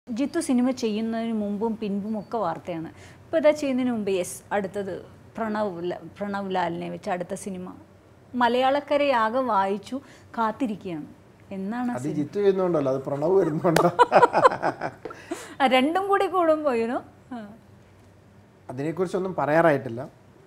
Jithu cinema ചെയ്യുന്നതിന് മുമ്പും പിൻപും ഒക്കെ വാർത്തയാണ്. ഇപ്പോൾ ഇതാ ചെയ്യുന്നതിന് മുമ്പ് അടുത്തത് പ്രണവ് ലാലിനെ വെച്ച് അടുത്ത സിനിമ മലയാളക്കരയാകെ വായിച്ചു കാത്തിരിക്കുകയാണ്. എന്നാണ് അത് ജിത്തു ചെയ്യുന്നുണ്ടല്ലോ, അത് പ്രണവ് വരുന്നുണ്ടോ? രണ്ടും കൂടി കൂടുമ്പോയിനോ അതിനെക്കുറിച്ചൊന്നും പറയാറായിട്ടില്ല.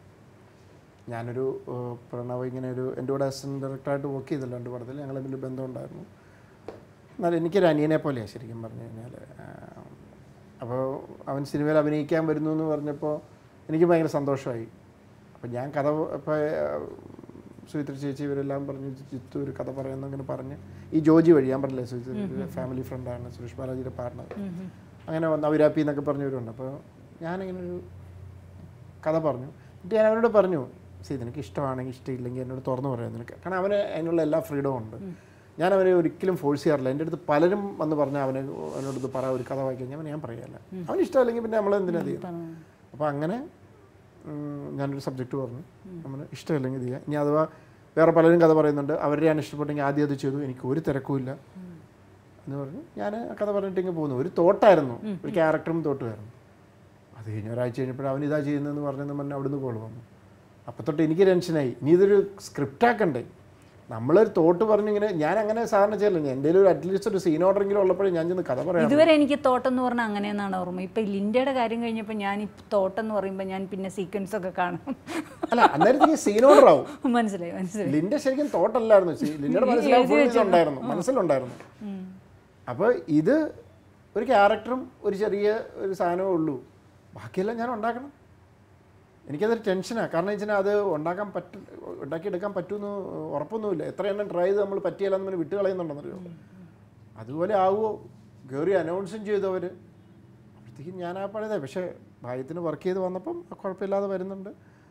ഞാനൊരു പ്രണവ് ഇങ്ങനെ എൻ്റെ കൂടെ അസിസ്റ്റൻറ്റ് ഡയറക്ടറായിട്ട് വർക്ക് ചെയ്തില്ല 2 പടത്തിൽ. ഞങ്ങൾ തമ്മിൽ ബന്ധമുണ്ടായിരുന്നു. എന്നാലും എനിക്കൊരു അനിയനെ പോലെയാണ് ശരിക്കും പറഞ്ഞു കഴിഞ്ഞാൽ. അപ്പോൾ അവൻ സിനിമയിൽ അഭിനയിക്കാൻ വരുന്നു എന്ന് പറഞ്ഞപ്പോൾ എനിക്ക് ഭയങ്കര സന്തോഷമായി. അപ്പോൾ ഞാൻ കഥ ഇപ്പോൾ സുചിത്ര ചേച്ചി ഇവരെല്ലാം പറഞ്ഞ് ജിത്തു ഒരു കഥ പറയുന്നങ്ങനെ പറഞ്ഞ് ഈ ജോജി വഴി ഞാൻ പറഞ്ഞില്ലേ സുചിത്ര ഫാമിലി ഫ്രണ്ടാണ്, സുരേഷ് ബാലാജിയുടെ പാർട്ണർ, അങ്ങനെ വന്ന് അവരാപ്പി എന്നൊക്കെ പറഞ്ഞവരുണ്ട്. അപ്പോൾ ഞാനിങ്ങനെ ഒരു കഥ പറഞ്ഞു. എന്നിട്ട് ഞാൻ അവനോട് പറഞ്ഞു, നിനക്ക് ഇഷ്ടമാണെങ്കിൽ ഇഷ്ടമില്ലെങ്കിൽ എന്നോട് തുറന്നു പറയാം നിനക്ക്, കാരണം അവന് അതിനുള്ള എല്ലാ ഫ്രീഡവും ഉണ്ട്. ഞാൻ അവനെ ഒരിക്കലും ഫോഴ്സ് ചെയ്യാറില്ല. എൻ്റെ അടുത്ത് പലരും വന്ന് പറഞ്ഞാൽ അവനോട് പറയാം ഒരു കഥ വായിക്കാൻ ഞാൻ പറയാല്ല. അവന് ഇഷ്ടമല്ലെങ്കിൽ പിന്നെ നമ്മളെന്തിനാ ചെയ്യുക. അപ്പോൾ അങ്ങനെ ഞാനൊരു സബ്ജക്റ്റ് പറഞ്ഞു, നമ്മൾ ഇഷ്ടമല്ലെങ്കിൽ ചെയ്യാം. ഇനി അഥവാ വേറെ പലരും കഥ പറയുന്നുണ്ട്, അവരെയാണ് ഇഷ്ടപ്പെട്ടെങ്കിൽ ആദ്യം അത് ചെയ്തു, എനിക്ക് ഒരു തിരക്കുമില്ല എന്ന് പറഞ്ഞു. ഞാൻ ആ കഥ പറഞ്ഞിട്ട് ഇങ്ങനെ പോകുന്നു. ഒരു തോട്ടായിരുന്നു, ഒരു ക്യാരക്ടറും തോട്ടുമായിരുന്നു. അത് കഴിഞ്ഞ ഒരാഴ്ച കഴിഞ്ഞപ്പോൾ അവൻ ഇതാ ചെയ്യുന്നതെന്ന് പറഞ്ഞെന്ന് പറഞ്ഞാൽ അവിടുന്ന് കോൾ വന്നു. അപ്പം തൊട്ട് എനിക്ക് ടെൻഷനായി, ഇനി ഇതൊരു സ്ക്രിപ്റ്റാക്കണ്ടേ. നമ്മളൊരു തോട്ട് പറഞ്ഞിങ്ങനെ ഞാൻ അങ്ങനെ സാധാരണ ചെയ്യല്ല. എൻ്റെ ഒരു അറ്റ്ലീസ്റ്റ് ഒരു സീൻ ഓർഡറെങ്കിലും ഉള്ളപ്പോഴേ ഞാൻ ചെന്ന് കഥ പറയാം. ഇതുവരെ എനിക്ക് തോട്ടെന്ന് പറഞ്ഞാൽ അങ്ങനെയെന്നാണ് ഓർമ്മ. ഇപ്പം ലിൻഡയുടെ കാര്യം കഴിഞ്ഞപ്പോൾ ഞാൻ ഈ തോട്ടെന്ന് പറയുമ്പോൾ ഞാൻ പിന്നെ സീക്വൻസ് ഒക്കെ കാണും. അല്ല, അന്നേരത്തേക്ക് സീൻ ഓർഡർ ആവും. മനസ്സിലായി. ലിൻഡ ശരിക്കും തോട്ടല്ലായിരുന്നു, ലിൻഡയുടെ മനസ്സിലുണ്ടായിരുന്നു. അപ്പോൾ ഇത് ഒരു ക്യാരക്ടറും ഒരു ചെറിയ ഒരു സാധനമേ ഉള്ളൂ, ബാക്കിയെല്ലാം ഞാൻ ഉണ്ടാക്കണം. എനിക്കതൊരു ടെൻഷനാണ്. കാരണം വെച്ചാൽ അത് ഉണ്ടാക്കിയെടുക്കാൻ പറ്റുമെന്ന് ഉറപ്പൊന്നുമില്ല. എത്ര എണ്ണം ട്രൈ ചെയ്ത് നമ്മൾ പറ്റിയല്ലെന്ന് പിന്നെ വിട്ട് കളയുന്നുണ്ടെന്നറിയോ. അതുപോലെ ആവുമോ കയറി അനൗൺസും ചെയ്തു അവർ. അപ്പോഴത്തേക്കും ഞാൻ ആ പഴയതേ, പക്ഷേ ഭാഗ്യത്തിന് വർക്ക് ചെയ്ത് വന്നപ്പം കുഴപ്പമില്ലാതെ വരുന്നുണ്ട്.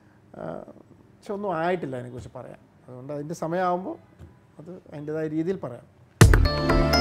പക്ഷെ ഒന്നും ആയിട്ടില്ല അതിനെക്കുറിച്ച് പറയാൻ. അതുകൊണ്ട് അതിൻ്റെ സമയമാകുമ്പോൾ അത് അതിൻ്റെതായ രീതിയിൽ പറയാം.